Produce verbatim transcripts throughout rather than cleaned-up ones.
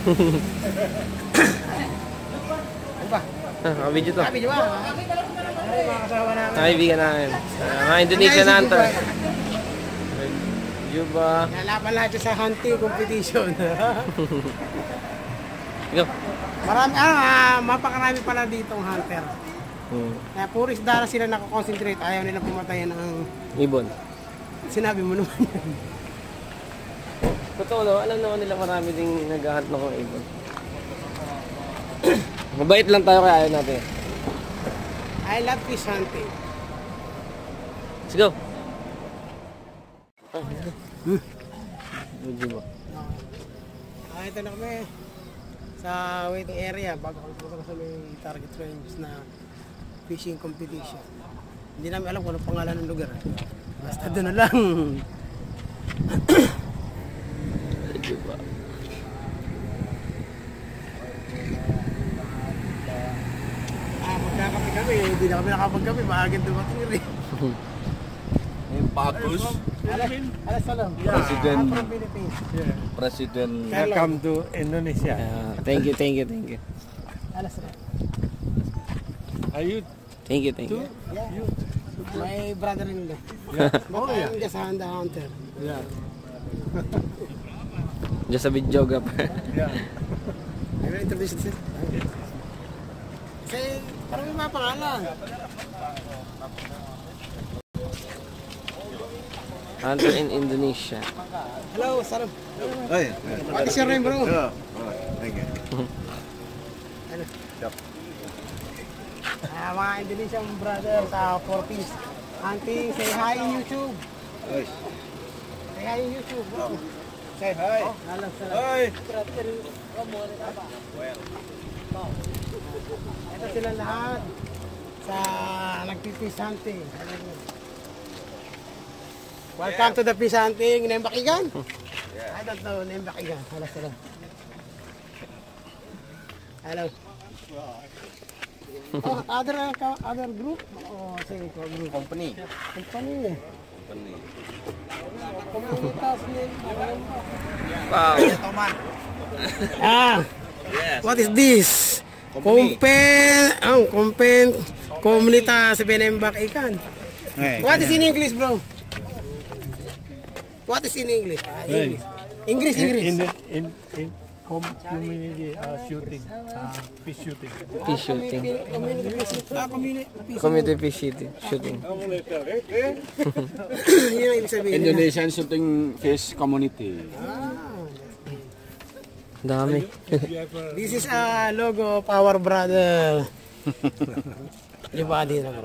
Ano ba? Ah, video to. Ah, video ba? Ay, mga kasama namin. Kaibigan namin. Uh, mga Indonesian hunter. Review ba? Nalaban lahat sa hunting competition. Go. Marami, ah, mapakarami pala ditong hunter. Hmm. Kaya puro isda na sila nakakonsentrate. Ayaw nila pumatayan ng Ibon. sinabi mo naman yan. Totoo no, alam naman nila marami ding nag-hunt ng mga ibon. Mabait lang tayo kaya ayaw natin. I love fish hunting. Let's go. Ah, hmm. Medyo ba? Ah, ito na kami sa waiting area bago kami pumunta sa may target range na fishing competition. Hindi namin alam kung ano pangalan ng lugar. Basta doon na lang. Medyo ba? Ah, magkakape kami. Hindi na kami nakapagkape. Maagad dumating rin. Yung Papus, Alas, alas salam. President. I'm from Philippines. President. Welcome to Indonesia. Uh, thank you, thank you, thank you. Alas salam. Are you? Thank you, thank you. Yeah. My brother-in-law. Yeah. Oh, yeah. I'm just on the hunter. Yeah. Just a videographer. Yeah. I will introduce this. Kasi, parang may mga pangalan. Hunter in Indonesia. Hello, salam. Ay, What is your name, bro? yeah. Thank you. Ano? Yep. Ah, mga Indonesian brothers sa four piece hunting. Say hi in YouTube. Ay. Say hi in YouTube, bro. Say hi. Oh, alam, salam. Ay. Ito sila lahat sa nagpipish hunting. Welcome to the fish hunting, Nembakigan. I don't know, Nembakigan. Hello, hello. Hello. Oh, other other group? Oh, sige, group. Company. Company. Company. Komunitas ni. Wow. Ah. What is this? Kumpen, ang kumpen komunitas sa Nembakigan. What is in English, bro? What is in English? Ah, English. English, English. In in in home community uh, shooting, uh, fish shooting. Fish shooting. Community fish. Ah, community fish. Community fish shooting. shooting. Yun ang ibig sabihin. Indonesian Shooting Fish Community. Ah. Dami. This is a logo of our brother. Di ba din na bro?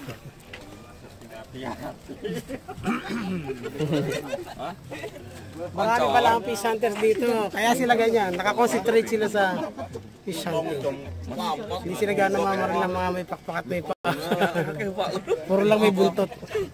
Marami pala ang fish hunters dito. Kaya sila ganyan. Nakakonsentrate sila sa fish hunting. Hindi sila gano'ng mamarin ng mga may pakpak at may pa. Puro lang may buntot.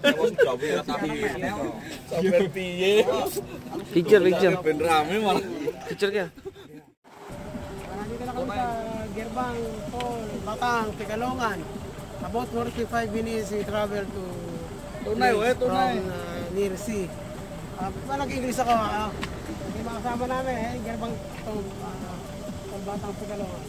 Picture, picture. Picture ka. Nandito na kami sa Gerbang, Paul, Batang, Tigalongan. About forty-five minutes we travel to Tunay, we, tunay. from uh, near sea. Uh, Nag-English ako. Uh, yung mga kasama namin, eh, Gerbang, Paul, uh, Paul, Batang, Tigalongan.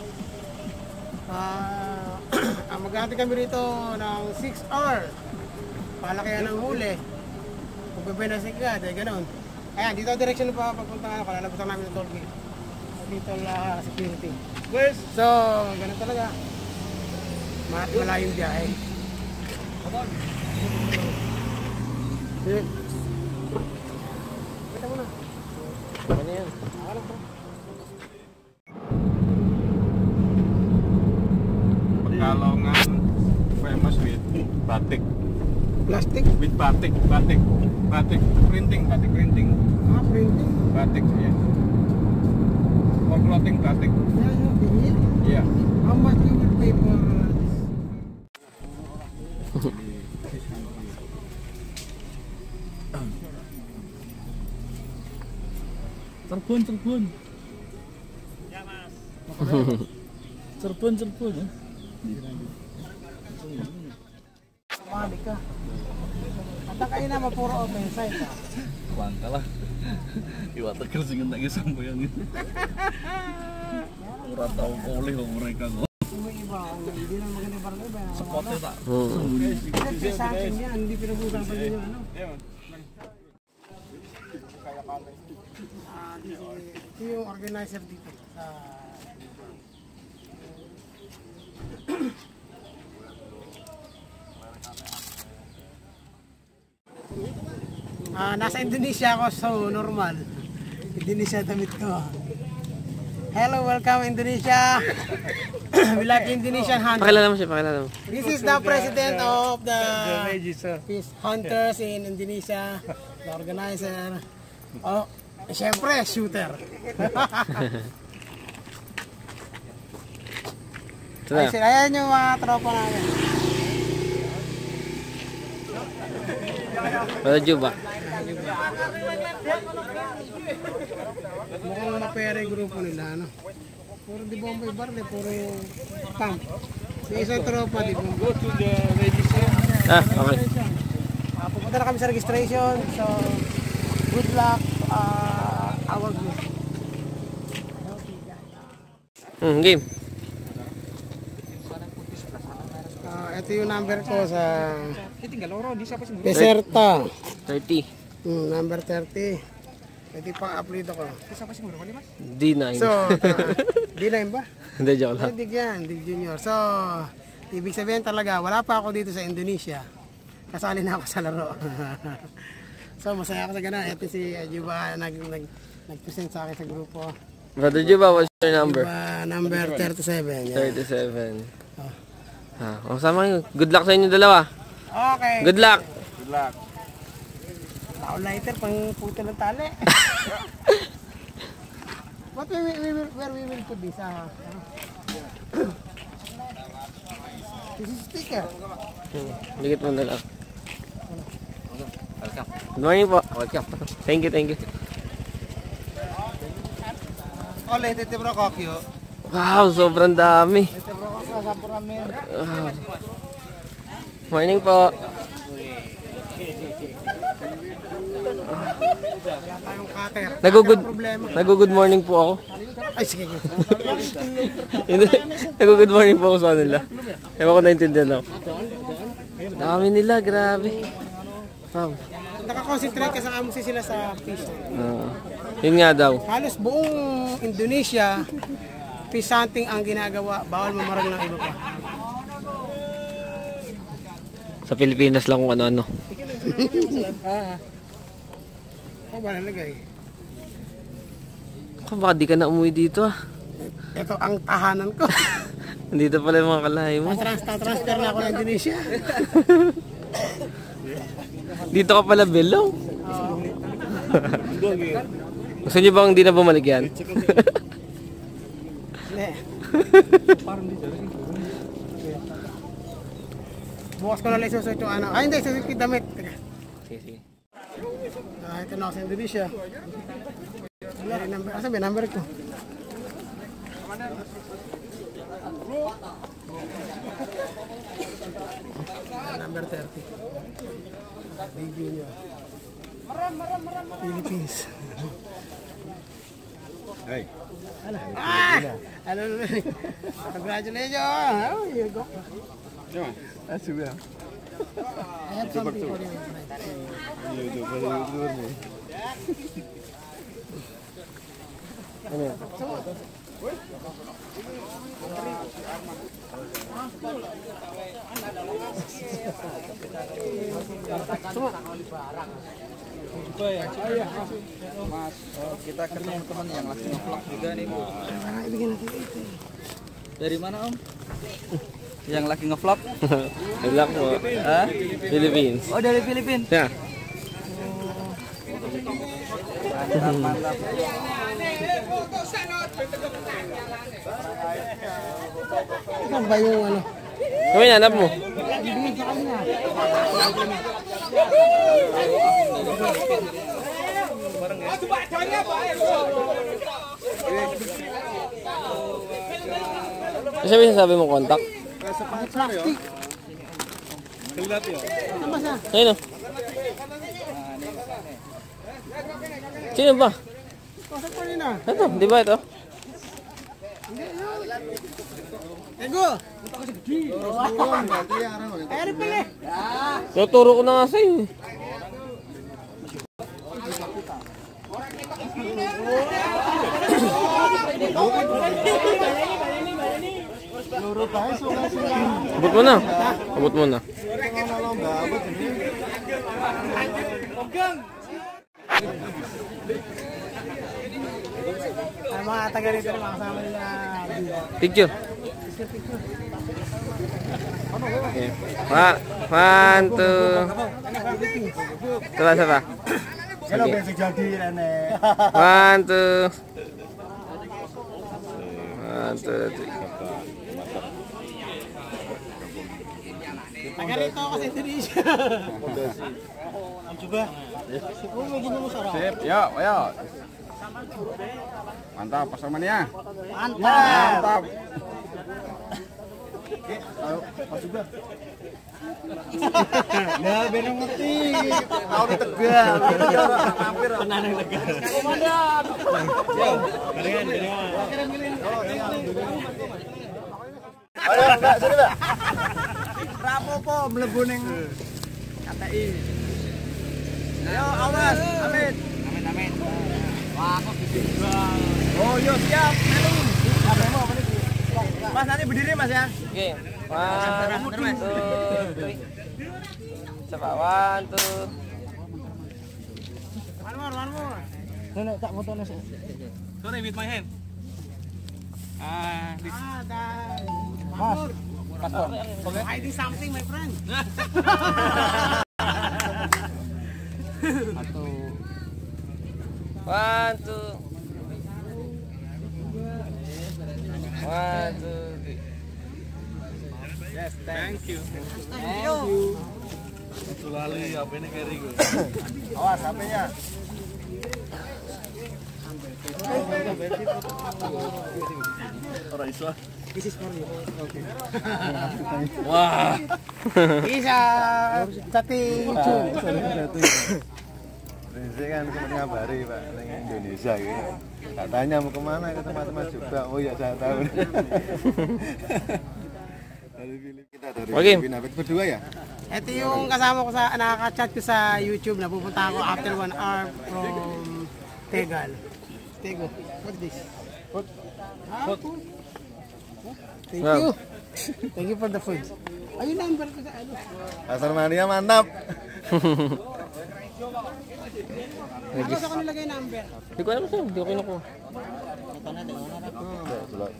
Uh, Mag-hati kami rito ng six hours. Palakihan ng huli. Kung bibinasig ka, dahil ganun. Ayan, dito ang direksyon pa pagpunta ako. Lalabutan namin ng toll gate. Dito la security. So, ganun talaga. Malayong biyahe. Come on. Sige. Kita mo na. Ano yan? Alam ko. Pekalongan famous with batik. Plastic? With batik, batik, batik printing, batik printing, Ah, printing. batik ya. For clothing batik. Yeah, yeah. Yeah. How much you will pay for this? Telepon, telepon. Ya, Mas. Telepon, telepon. Mali ka. At kayo naman puro open side ha. bangka lah. Iwa tegal sing entek sampeyan itu. Ora tau boleh kok mereka kok. Hindi na maganda para ba? Spotnya tak. Kasi sa akin yan, hindi pinabukan pa yun yung ano. Ah, ito yung organizer dito. Sa... Ah, nasa Indonesia ako, so normal. Indonesia damit ko. Hello, welcome Indonesia. We like Indonesian hunters. Pakilala mo siya, pakilala mo. This is the president of the sir. fish hunters in Indonesia, the organizer. Oh, siyempre, shooter. Ito na. Ay, sila, ayan yung mga tropa namin. Wala juba. Mukhang mapere grupo nila, ano? Puro di bomba ibar, di puro camp. Yung isang tropa, di bomba. Ah, okay. Uh, pupunta na kami sa registration, so good luck uh, our group. Hmm, game. Uh, ito yung number ko sa Deserta. thirty. Hmm, number thirty. Ito pa upload ako. D nine. So, uh, D nine ba? Hindi, joke lang. Hindi yan, Dig Junior. So, ibig sabihin talaga, wala pa ako dito sa Indonesia. Kasali na ako sa laro. So, masaya ako sa ganun. Ito si Juba nag, nag, nag-present sa akin sa grupo. Brother Juba, what's your number? Juba, number thirty-seven. Yan. thirty-seven. Oh. Ah, oh, sama nyo. Good luck sa inyo dalawa. Okay. Good luck. Good luck. Tao lighter, pang puto ng tali. What we, we, we, will- where we will put this? Ah, ano? This is sticker. Hmm, Ligit mo na lang. Good morning po. Welcome. Thank you, thank you. Oh, late ito bro, kokyo. Wow, sobrang dami. Ito bro, kokyo, sa ramen. Wow. Morning po. Kaya tayong cutter. Nagugud Problema. Nagugud morning po ako. Ay, sige. Hindi. Nagugud morning po ako sa kanila. Ewan ko naintindihan ako. Dami nila, grabe. Wow. Nakakonsentrate kasi kamusi sila sa fish. Ah, yun nga daw. Halos buong Indonesia, fish hunting ang ginagawa. Bawal mamarag ng iba pa. Sa Pilipinas lang kung ano-ano. Ah. Ano ba nalagay? Kung baka di ka na umuwi dito ah. Ito ang tahanan ko. Dito pala yung mga kalahay mo. Trans transfer na ako ng Indonesia. Dito ka pala belong. Gusto niyo bang di na bumalik yan? Hindi. Bukas ko na lang susunod yung ano. Ay hindi, susunod yung damit. Teka. Sige, sige. Ah, ito na ako sa Indonesia. May number, asa may number ko? Number thirty. Big Junior. Philippines. Hey. Ah! Ano na congratulations! Oh, you go. Come on. That's it. I have something for you. Ano yan? Mas, oh, kita ketemu teman yang lagi nge-vlog juga nih, Bu. Parang ibigin natin ito. Dari mana, Om? Yang lagi nge-vlog? Good luck po. Hah? Philippines. Oh, dari Filipina. Yeah. Mantap, mantap. Ano ba yung ano? Kami na, hanap mo. Ibigin sa kanya. Ano sabi sabi mo contact? Plastic. Ano ba siya? Ayun o. Sino ba? Pasok pa rin ah. Ito, di ba ito? Ego! Ayun pala. Tuturo ko na nga sa'yo. Abot mo na. Abot mo na. Ay, mga taga rito na makasama nila. Picture. Okay. One, one, two. Coba siapa? Hello, besok jadi Rene. One, two. One, two, three. Taga rito kasi Indonesia. Coba. Siguro may ginawa mo sarap. Sip, yuk, ayo. Mantap, pasamannya. Mantap. Mantap. Nah, biar ngerti. Tahu di Tegal. Hampir penanang Tegal. Komandan. Yo, barengan, barengan. Ayo, Mbak, sini, Mbak. Rapopo mlebu ning K T I. Ayo, awas. Amin. Amin, amin. Wah, kok gede banget. Oh, yo siap. Melu. Mas nanti berdiri Mas ya. Oke. One, two, three. Coba one, two. One more, one more. Nenek tak foto nasi. Sorry, with my hand. Ah, this. Ah, dah. Mas, paspor. Okay. Hiding something, my friend. Satu. One, two. One, two, three. Yes, Thank you. Thank you. Sulali, apa ini carry gue? Awas H P-nya. Orang Islam. This is for you. Okay. Wah. Bisa chatting. Saya kan sempat ngabari Pak, di Indonesia gitu. Katanya mau kemana ke tempat-tempat juga. Oh ya saya tahu. Dari Filipina, kita dari Oke. Filipina berdua ya. Ito yung kasama ko sa nakaka-chat ko sa YouTube na pupunta ako after one hour from Tegal. Tego. What's this? Food. Ah, food. Thank Wow. you. Thank you for the food. Ayun number ko sa ano. Pasar Mania mantap. Tapos ako nilagay number. Hindi ko alam sa'yo. Hindi ko kinukuha. Ito na, tingnan na. Belum.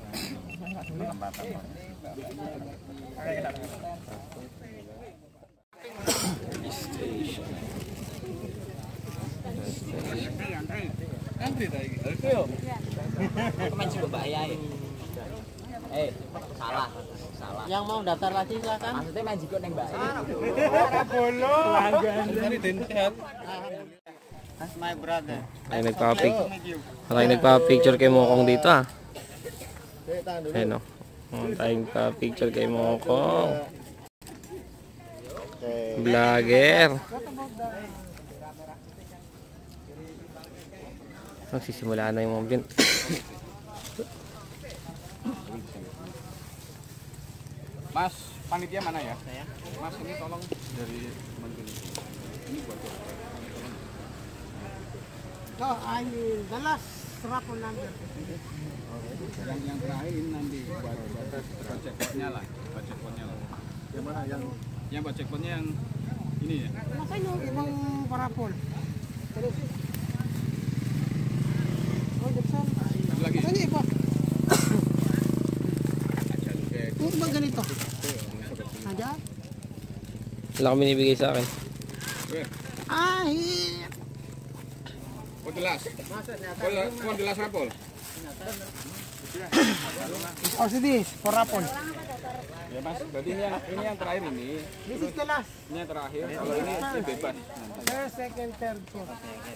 Eh, salah. Salah. Yang mau daftar lagi silakan. Maksudnya main jiko neng Mbak. That's my brother. Ay, nagpa-pic. Ay, nagpa-picture kay Mokong dito ah. Ayun o. Oh, tayong pa-picture kay Mokong. Vlogger. Magsisimula na yung mga bin. Mas, panitia mana ya? Mas, ini tolong dari teman ini. Ini buat apa? No, I mean, the last raffle number. Yang yang terakhir ini nanti buat buat checkpointnya lah, buat checkpointnya lah. Yang mana yang Yang buat checkpointnya yang ini ya. Nasaan yung ibang parapol? Oh, Dixon. Lagi. Nasaan yung iba? Yung iba ganito? Aja? Wala kang binibigay sa akin. Ah, here. Oh, jelas. Oh, jelas rapol. Oh, so this, for raffle. Ya Mas, berarti ini yang ini yang terakhir ini. This is the last. Ini yang terakhir. Kalau ini, ini bebas. First, second, third, fourth.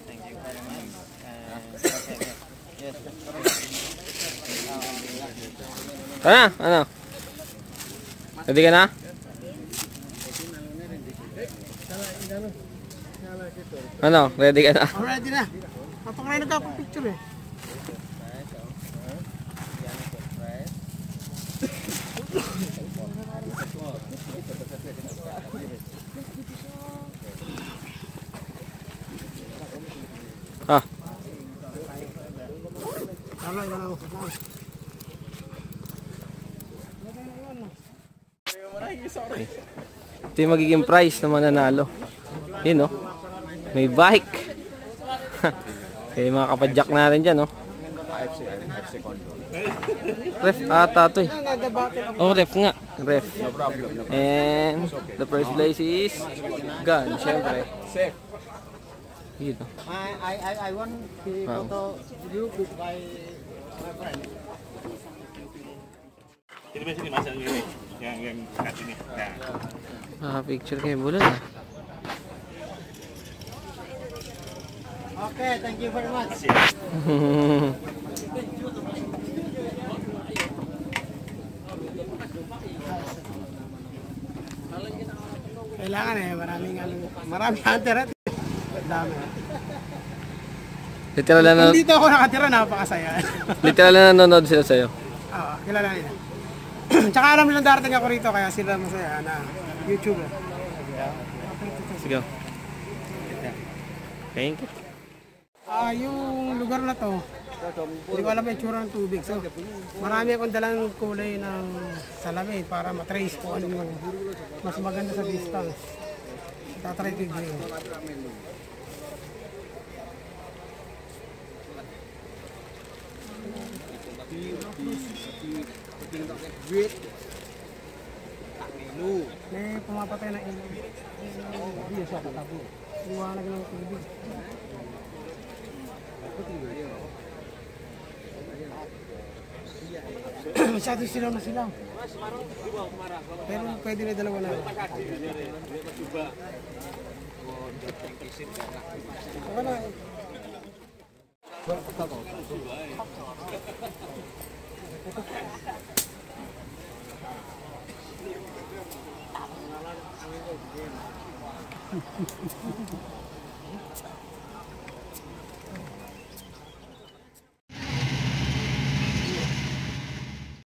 Ano? Ano? Ready ka na? Ano? Ready ka na? Already na. Napakaray nagkakapicture eh. Ah, Tama, ilan ako. ito yung magiging prize na mananalo. Yun, no? May bike. Kaya mga kapadyak natin dyan, no? Ref ata ito eh. Oh, ref nga. Ref. And the first place is gun, syempre. Yun, no? I, I, I, I want the Wow. photo group with my, my friend. Sini mas sini mas yang ini, yang yang dekat sini. Nah. Ah, picture kayo bulan ah. Okay, thank you very much. Kailangan eh, maraming ano, maraming hunter at dami. Literal na, Kung dito ako nakatira, napakasaya. literal na nanonood sila sa'yo. Oo, kilala nila. Tsaka alam nilang darating ako rito, kaya sila masaya na YouTuber. Sige. Thank you. Ah, yung lugar na to, hindi ko alam yung tsura ng tubig. So, marami akong dalang kulay ng salamin para matrace ko ano yung mas maganda sa distance. Tatry ko yung green. May pumapatay na ilaw. Hindi siya katabo. Iwanag ng tubig. Masyado silaw na silaw. Pero pwede na dalawa na. Saka na.